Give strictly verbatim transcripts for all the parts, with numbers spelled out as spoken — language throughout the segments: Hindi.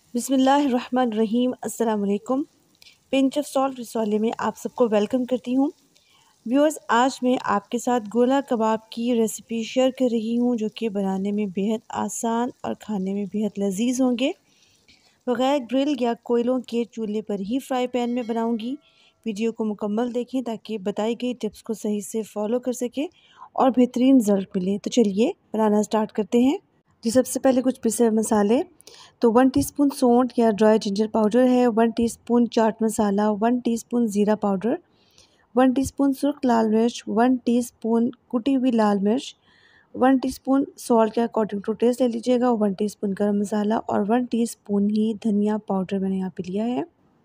बिस्मिल्लाहिर्रहमानिर्रहीम। अस्सलाम वालेकुम। पिंच ऑफ सॉल्ट रसोले में आप सबको वेलकम करती हूँ। व्यूअर्स, आज मैं आपके साथ गोला कबाब की रेसिपी शेयर कर रही हूँ, जो कि बनाने में बेहद आसान और खाने में बेहद लजीज होंगे। बग़ैर ग्रिल या कोयलों के चूल्हे पर ही फ्राई पैन में बनाऊँगी। वीडियो को मुकम्मल देखें ताकि बताई गई टिप्स को सही से फॉलो कर सकें और बेहतरीन रिजल्ट मिले। तो चलिए बनाना स्टार्ट करते हैं। जी, सबसे पहले कुछ पिसे हुए मसाले। तो वन टीस्पून सौंठ या ड्राई जिंजर पाउडर है, one teaspoon chaat masala, one teaspoon ज़ीरा पाउडर, वन टीस्पून सुर्ख लाल मिर्च, वन टीस्पून कुटी हुई लाल मिर्च, वन टीस्पून सॉल्ट के अकॉर्डिंग टू टेस्ट ले लीजिएगा, वन टीस्पून गरम मसाला और वन टीस्पून ही धनिया पाउडर मैंने यहाँ पे लिया है।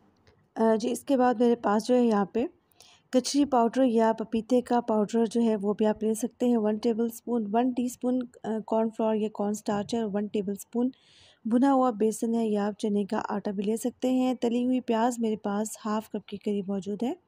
अ, जी, इसके बाद मेरे पास जो है यहाँ पे कचरी पाउडर या पपीते का पाउडर जो है वो भी आप ले सकते हैं। One tablespoon one teaspoon cornflour या कॉर्न स्टार्च है और वन टेबल स्पून भुना हुआ बेसन है या आप चने का आटा भी ले सकते हैं। तली हुई प्याज मेरे पास हाफ़ कप के करीब मौजूद है।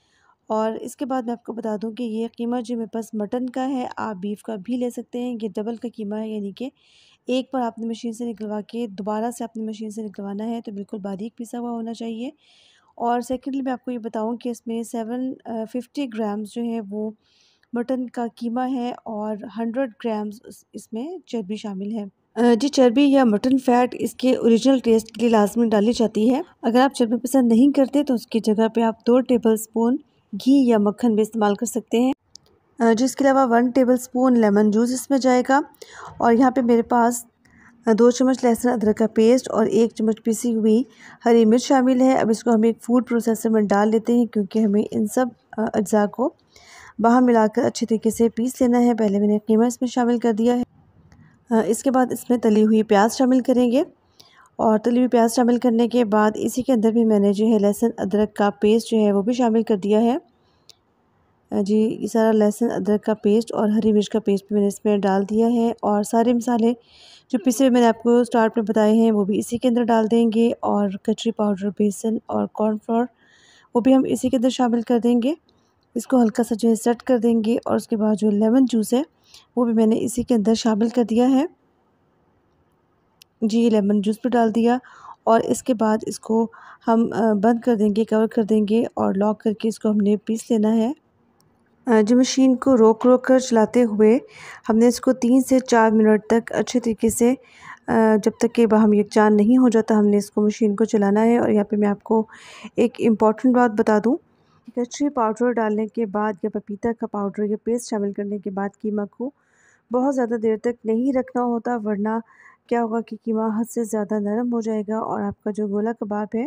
और इसके बाद मैं आपको बता दूं कि ये कीमा जो मेरे पास मटन का है, आप बीफ का भी ले सकते हैं। ये डबल का कीमा है, यानी कि एक बार आपने मशीन से निकलवा के दोबारा से आपने मशीन से निकलवाना है, तो बिल्कुल बारीक पिसा हुआ होना चाहिए। और सेकेंडली मैं आपको ये बताऊं कि इसमें सेवन फिफ्टी ग्राम्स जो है वो मटन का कीमा है और हंड्रेड ग्राम्स इसमें चर्बी शामिल है। अ, जी, चर्बी या मटन फ़ैट इसके ओरिजिनल टेस्ट के लिए लाजमी डाली जाती है। अगर आप चर्बी पसंद नहीं करते तो उसकी जगह पे आप दो टेबल स्पून घी या मक्खन भी इस्तेमाल कर सकते हैं। अ, जिसके अलावा one tablespoon lemon juice इसमें जाएगा। और यहाँ पे मेरे पास दो चम्मच लहसुन अदरक का पेस्ट और एक चम्मच पिसी हुई हरी मिर्च शामिल है। अब इसको हम एक फूड प्रोसेसर में डाल लेते हैं, क्योंकि हमें इन सब अज्जा को बाहर मिलाकर अच्छे तरीके से पीस लेना है। पहले मैंने कीमा इसमें शामिल कर दिया है। इसके बाद इसमें तली हुई प्याज शामिल करेंगे और तली हुई प्याज शामिल करने के बाद इसी के अंदर भी मैंने जो है लहसुन अदरक का पेस्ट जो है वो भी शामिल कर दिया है। जी, ये सारा लहसुन अदरक का पेस्ट और हरी मिर्च का पेस्ट भी मैंने इसमें डाल दिया है। और सारे मसाले जो पिसे हुए मैंने आपको स्टार्ट में बताए हैं वो भी इसी के अंदर डाल देंगे। और कचरी पाउडर, बेसन और कॉर्नफ्लोर वो भी हम इसी के अंदर शामिल कर देंगे। इसको हल्का सा जो है सेट कर देंगे। और उसके बाद जो लेमन जूस है वो भी मैंने इसी के अंदर शामिल कर दिया है। जी, लेमन जूस भी डाल दिया। और इसके बाद इसको हम बंद कर देंगे, कवर कर देंगे और लॉक करके इसको हमने पीस लेना है। जो मशीन को रोक रोक कर चलाते हुए हमने इसको तीन से चार मिनट तक अच्छे तरीके से, जब तक कि बाहम यकजान नहीं हो जाता, हमने इसको मशीन को चलाना है। और यहाँ पे मैं आपको एक इम्पॉर्टेंट बात बता दूँ, कचरी पाउडर डालने के बाद या पपीता का पाउडर या पेस्ट शामिल करने के बाद कीमा को बहुत ज़्यादा देर तक नहीं रखना होता, वरना क्या होगा कि कीमा हद से ज़्यादा नरम हो जाएगा और आपका जो गोला कबाब है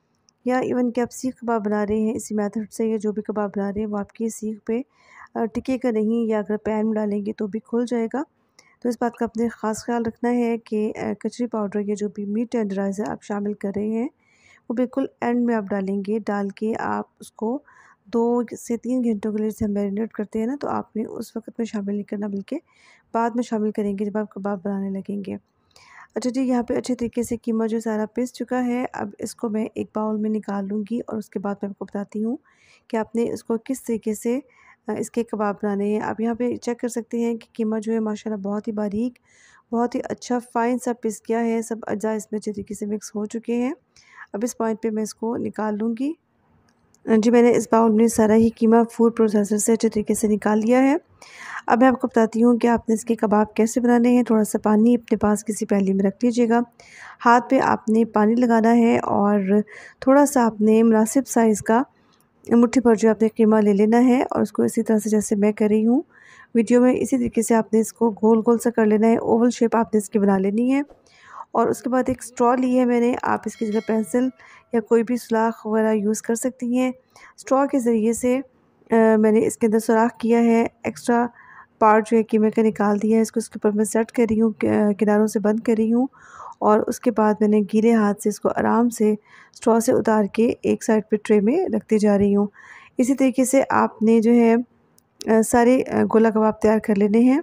या इवन कि आप सीख कबाब बना रहे हैं इसी मेथड से, या जो भी कबाब बना रहे हैं वो आपकी सीख पे टिकेगा नहीं, या अगर पैन में डालेंगे तो भी खुल जाएगा। तो इस बात का अपने ख़ास ख्याल रखना है कि कचरी पाउडर या जो भी मीट टेंडराइज़र आप शामिल कर रहे हैं वो बिल्कुल एंड में आप डालेंगे। डाल के आप उसको दो से तीन घंटों के लिए जैसे हम मैरिनेट करते हैं ना, तो आपने उस वक्त में शामिल नहीं करना, बल्कि बाद में शामिल करेंगे जब आप कबाब बनाने लगेंगे। अच्छा जी, यहाँ पे अच्छे तरीके से कीमा जो सारा पिस चुका है। अब इसको मैं एक बाउल में निकाल लूँगी और उसके बाद मैं आपको बताती हूँ कि आपने इसको किस तरीके से इसके कबाब बनाने हैं। आप यहाँ पे चेक कर सकते हैं कि कीमा जो है माशाल्लाह बहुत ही बारीक, बहुत ही अच्छा फ़ाइन सा पिस गया है। सब अज्जा इसमें अच्छे तरीके से मिक्स हो चुके हैं। अब इस पॉइंट पे मैं इसको निकाल लूँगी। जी, मैंने इस बाउल में सारा ही कीमा फूड प्रोसेसर से अच्छे तरीके से निकाल लिया है। अब मैं आपको बताती हूँ कि आपने इसके कबाब कैसे बनाने हैं। थोड़ा सा पानी अपने पास किसी प्याली में रख लीजिएगा। हाथ पे आपने पानी लगाना है और थोड़ा सा आपने मुनासिब साइज़ का मुट्ठी भर जो आपने कीमा ले लेना है और उसको इसी तरह से जैसे मैं कर रही हूँ वीडियो में, इसी तरीके से आपने इसको गोल गोल सा कर लेना है। ओवल शेप आपने इसकी बना लेनी है। और उसके बाद एक स्ट्रॉ ली है मैंने, आप इसकी जगह पेंसिल या कोई भी सुराख वगैरह यूज़ कर सकती हैं। स्ट्रॉ के ज़रिए से आ, मैंने इसके अंदर सुराख किया है, एक्स्ट्रा पार्ट जो है कीमे का निकाल दिया है। इसको इसके ऊपर मैं सेट कर रही हूँ, किनारों से बंद कर रही हूँ। और उसके बाद मैंने गीले हाथ से इसको आराम से स्ट्रॉ से उतार के एक साइड पे ट्रे में रखती जा रही हूँ। इसी तरीके से आपने जो है आ, सारे गोला कबाब तैयार कर लेने हैं।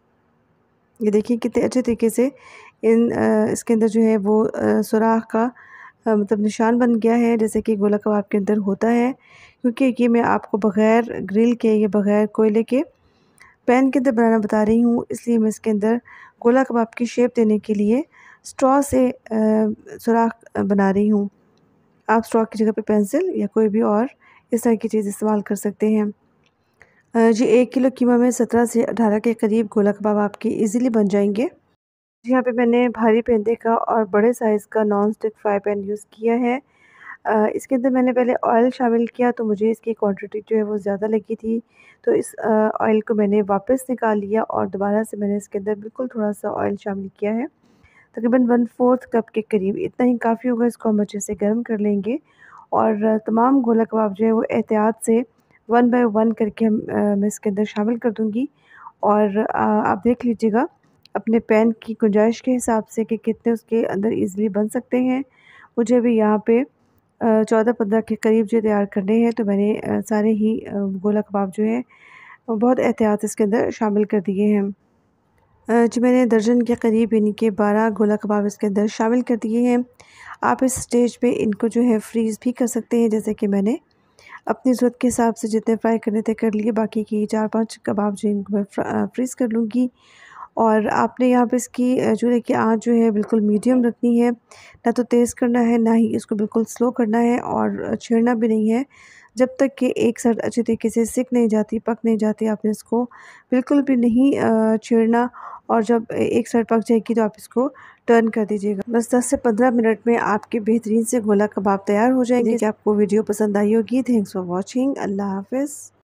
ये देखिए कितने अच्छे तरीके से इन इसके अंदर जो है वो सुराख का मतलब निशान बन गया है, जैसे कि गोला कबाब के अंदर होता है। क्योंकि ये मैं आपको बग़ैर ग्रिल के या बग़ैर कोयले के पैन के अंदर बनाना बता रही हूँ, इसलिए मैं इसके अंदर गोला कबाब की शेप देने के लिए स्ट्रॉ से सुराख बना रही हूँ। आप स्ट्रॉ की जगह पे पेंसिल या कोई भी और इस तरह की चीज़ इस्तेमाल कर सकते हैं। जी एक किलो कीमा में सत्रह से अठारह के करीब गोला कबाब आपके इजीली बन जाएंगे। यहाँ पे मैंने भारी पेंदे का और बड़े साइज़ का non stick fry pan use किया है। अ, इसके अंदर मैंने पहले ऑयल शामिल किया तो मुझे इसकी क्वांटिटी जो है वो ज़्यादा लगी थी, तो इस अ, ऑयल को मैंने वापस निकाल लिया और दोबारा से मैंने इसके अंदर बिल्कुल थोड़ा-सा ऑयल शामिल किया है। तकरीबन वन फोर्थ कप के करीब, इतना ही काफ़ी होगा। इसको हम अच्छे से गर्म कर लेंगे और तमाम गोला कबाब जो है वो एहतियात से वन बाय वन करके हम अ, मैं इसके अंदर शामिल कर दूँगी। और अ, आप देख लीजिएगा अपने पैन की गुंजाइश के हिसाब से कि कितने उसके अंदर ईज़िली बन सकते हैं। मुझे भी यहाँ पे अ, चौदह पंद्रह के करीब जो तैयार करने हैं, तो मैंने अ, सारे ही अ, गोला कबाब जो है वो बहुत एहतियात इसके अंदर शामिल कर दिए हैं। अ, जी मैंने दर्जन के करीब यानी कि बारह गोला कबाब इसके अंदर शामिल कर दिए हैं। आप इस स्टेज पे इनको जो है फ्रीज़ भी कर सकते हैं, जैसे कि मैंने अपनी ज़रूरत के हिसाब से जितने फ्राई करने थे कर लिए, बाकी की चार पाँच कबाब जो इनको मैं फ्र फ्रीज़ कर लूँगी। और आपने यहाँ पे इसकी अ, चूल्हे की आँच जो है बिल्कुल मीडियम रखनी है, ना तो तेज़ करना है, ना ही इसको बिल्कुल स्लो करना है और छेड़ना भी नहीं है। जब तक कि एक साइड अच्छी तरीके से सिक नहीं जाती, पक नहीं जाती, आपने इसको बिल्कुल भी नहीं अ, छेड़ना। और जब ए एक साइड पक जाएगी तो आप इसको टर्न कर दीजिएगा। बस दस से पंद्रह मिनट में आपके बेहतरीन से गोला कबाब तैयार हो जाएँगे। कि आपको वीडियो पसंद आई होगी। Thanks for watching. अल्लाह हाफ़िज़।